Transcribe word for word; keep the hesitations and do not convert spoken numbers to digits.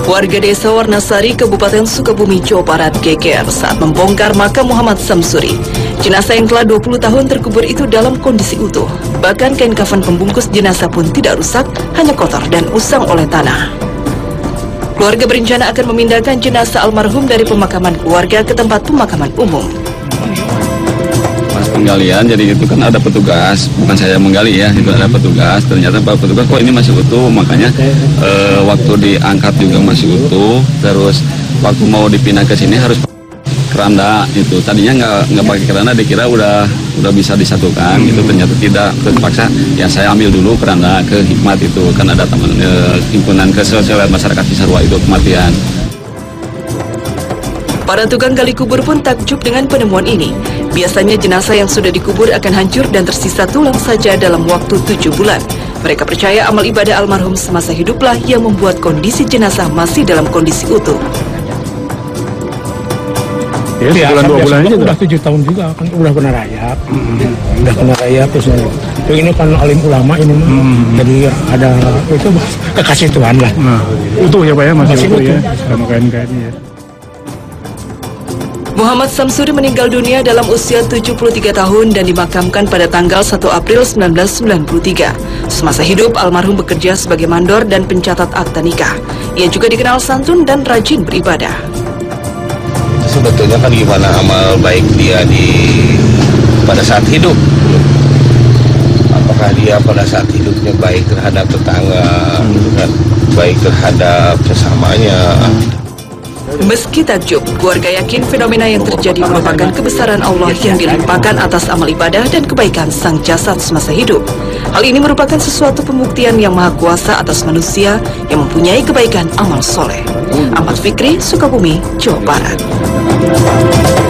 Warga desa Warnasari, Kabupaten Sukabumi, Jawa Barat geger saat membongkar makam Muhammad Samsuri. Jenazah yang telah dua puluh tahun terkubur itu dalam kondisi utuh. Bahkan kain kafan pembungkus jenazah pun tidak rusak, hanya kotor dan usang oleh tanah. Keluarga berencana akan memindahkan jenazah almarhum dari pemakaman keluarga ke tempat pemakaman umum. Pas penggalian, jadi itu kan ada petugas, bukan saya menggali ya, itu ada petugas. Ternyata pak petugas kok ini masih utuh, makanya e, waktu diangkat juga masih utuh. Terus waktu mau dipindah ke sini harus keranda itu. Tadinya nggak nggak pakai keranda, dikira udah udah bisa disatukan. Itu ternyata tidak, terpaksa ya saya ambil dulu keranda ke Hikmat itu, kan ada teman e, himpunan kesusilaan masyarakat Cisarua itu kematian. Para tukang gali kubur pun takjub dengan penemuan ini. Biasanya jenazah yang sudah dikubur akan hancur dan tersisa tulang saja dalam waktu tujuh bulan. Mereka percaya amal ibadah almarhum semasa hiduplah yang membuat kondisi jenazah masih dalam kondisi utuh. Ya, ya sebulan dua bulan aja udah tujuh tahun juga kan, udah kena rayap, mm-hmm. udah kena rayap terus ini kan alim ulama ini, mm-hmm. jadi ada itu kekasih Tuhan lah. Nah, utuh ya Pak ya, masih, masih utuh, utuh ya, sama kain-kainnya ya. Muhammad Samsuri meninggal dunia dalam usia tujuh puluh tiga tahun dan dimakamkan pada tanggal satu April seribu sembilan ratus sembilan puluh tiga. Semasa hidup, almarhum bekerja sebagai mandor dan pencatat akta nikah. Ia juga dikenal santun dan rajin beribadah. Sebetulnya kan gimana amal baik dia di pada saat hidup. Apakah dia pada saat hidupnya baik terhadap tetangga, hmm. baik terhadap sesamanya. Meski takjub, keluarga yakin fenomena yang terjadi merupakan kebesaran Allah yang dilimpahkan atas amal ibadah dan kebaikan sang jasad semasa hidup. Hal ini merupakan sesuatu pembuktian yang maha kuasa atas manusia yang mempunyai kebaikan amal soleh. Ahmad Fikri, Sukabumi, Jawa Barat.